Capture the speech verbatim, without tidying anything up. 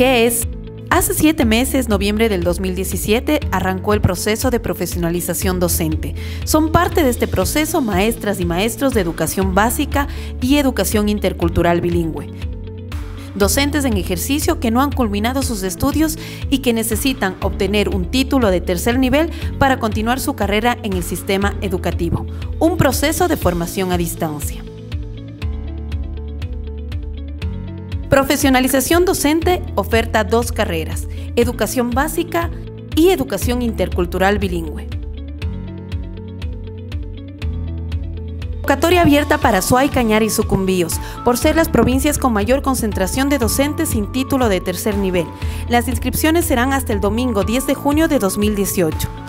¿Qué es? Hace siete meses, noviembre del dos mil diecisiete, arrancó el proceso de profesionalización docente. Son parte de este proceso maestras y maestros de educación básica y educación intercultural bilingüe. Docentes en ejercicio que no han culminado sus estudios y que necesitan obtener un título de tercer nivel para continuar su carrera en el sistema educativo. Un proceso de formación a distancia. Profesionalización docente oferta dos carreras, educación básica y educación intercultural bilingüe. Convocatoria abierta para Suay, Cañar y Sucumbíos, por ser las provincias con mayor concentración de docentes sin título de tercer nivel. Las inscripciones serán hasta el domingo diez de junio de dos mil dieciocho.